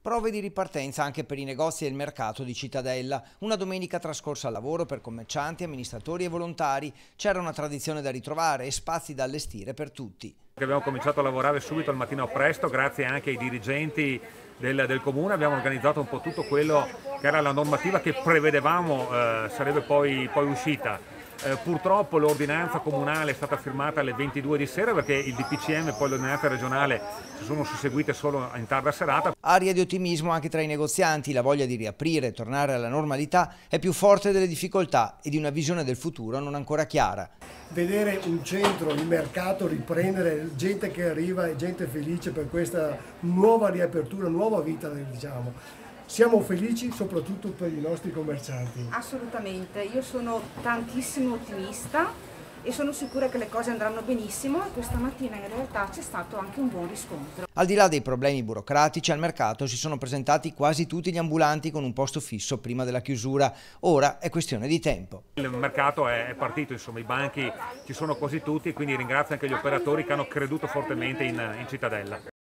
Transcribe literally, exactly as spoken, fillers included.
Prove di ripartenza anche per i negozi e il mercato di Cittadella. Una domenica trascorsa al lavoro per commercianti, amministratori e volontari. C'era una tradizione da ritrovare e spazi da allestire per tutti. Abbiamo cominciato a lavorare subito al mattino presto, grazie anche ai dirigenti del, del comune. Abbiamo organizzato un po' tutto quello che era la normativa che prevedevamo eh, sarebbe poi, poi uscita. Eh, purtroppo l'ordinanza comunale è stata firmata alle ventidue di sera perché il D P C M e poi l'ordinanza regionale si sono susseguite solo in tarda serata. Aria di ottimismo anche tra i negozianti, la voglia di riaprire e tornare alla normalità è più forte delle difficoltà e di una visione del futuro non ancora chiara. Vedere un centro, il mercato riprendere, gente che arriva e gente felice per questa nuova riapertura, nuova vita, diciamo. Siamo felici soprattutto per i nostri commercianti. Assolutamente, io sono tantissimo ottimista e sono sicura che le cose andranno benissimo e questa mattina in realtà c'è stato anche un buon riscontro. Al di là dei problemi burocratici, al mercato si sono presentati quasi tutti gli ambulanti con un posto fisso prima della chiusura. Ora è questione di tempo. Il mercato è partito, insomma, i banchi ci sono quasi tutti, quindi ringrazio anche gli operatori che hanno creduto fortemente in, in Cittadella.